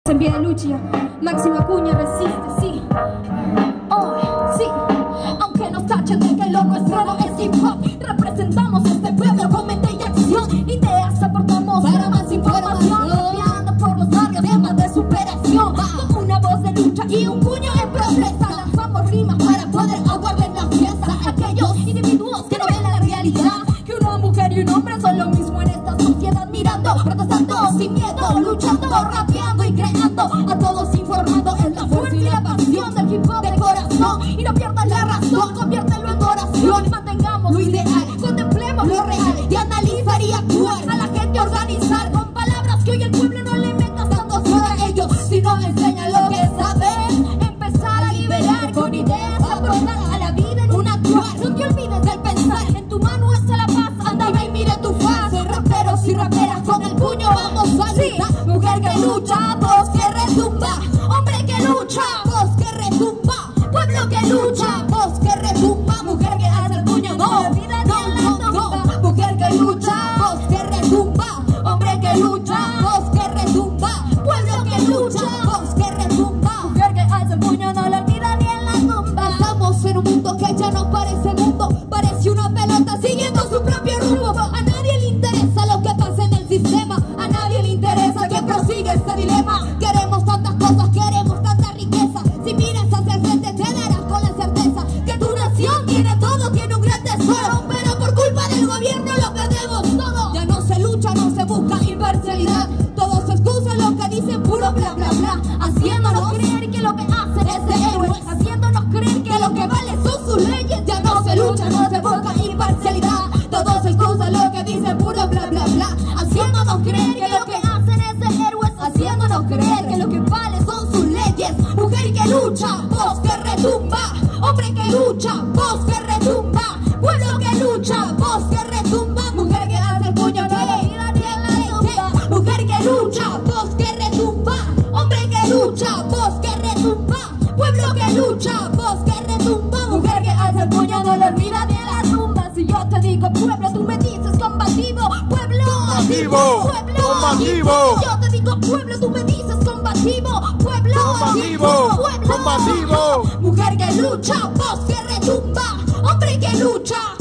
En pie de lucha, Máximo Acuña resiste, sí. Oh, sí. Aunque nos tachen de que lo nuestro no es hip hop, representamos este pueblo con mente y acción. Ideas aportamos para más información, rapeando por los barrios, temas de superación. Con una voz de lucha y un puño en protesta, lanzamos rimas para poder aguardar la fiesta. Aquellos individuos que no ven la realidad, que una mujer y un hombre son lo mismo en esta sociedad, mirando, protestando sin miedo, luchando, rapeando y creando, a todos informando. Es la fuerza y la pasión del hip hop de corazón, y no pierdas la razón, conviértelo en oración. Mantengamos lo ideal, contemplemos lo real, y analizar y actuar, a la gente organizar con palabras que hoy el pueblo no le meta tanto fuera a ellos, sino enseña lo que saben. Empezar a liberar con ideas, aportar a la vida en un actuar. No te olvides del pensar, en tu mano está la paz, anda y mira tu faz. Raperos y raperas con el puño vamos a luchar. Mujer que lucha, voz que retumba, hombre que lucha, voz que retumba, pueblo que lucha, voz que retumba, mujer que hace el puño, no, no, mujer que lucha, voz que retumba, hombre que lucha, voz que retumba, pueblo que lucha, voz que retumba, mujer que hace el puño, no lo olvida ni en la tumba. Estamos en un mundo que ya no parece mundo, parece una pelota siguiendo su propio rumbo. A nadie le interesa lo que pasa en el sistema, a nadie le interesa que prosiga este dilema. Queremos tantas cosas, queremos tanta riqueza, si miras hacia el frente te darás con la certeza que tu nación tiene todo, tiene un gran tesoro, pero por culpa del gobierno lo perdemos todo. Ya no se lucha, no se busca imparcialidad, todos se excusan lo que dicen, puro bla bla bla, haciéndonos creer que lo que hacen es de héroes, haciéndonos creer que lo que vale son sus leyes. Ya no se lucha, no se busca imparcialidad, todos se excusan lo que dicen, puro bla bla bla, haciéndonos creer que lo que hacen es de héroes, haciéndonos creer que lo que vale son sus leyes. Mujer que lucha, voz que retumba, hombre que lucha, voz que retumba, pueblo que lucha, voz que retumba, mujer que hace el puño, no le olvida ni en la tumba. Mujer que lucha, voz que retumba, hombre que lucha, voz que retumba, pueblo que lucha, voz que retumba, mujer que hace el puño, no lo olvida ni en la tumba. Si yo te digo pueblo, tú me dices combativo, pueblo, combativo, pueblo, combativo. Si yo te digo pueblo, tú me dices combativo, pueblo, combativo, pueblo, combativo. Mujer que lucha, voz que retumba, hombre que lucha,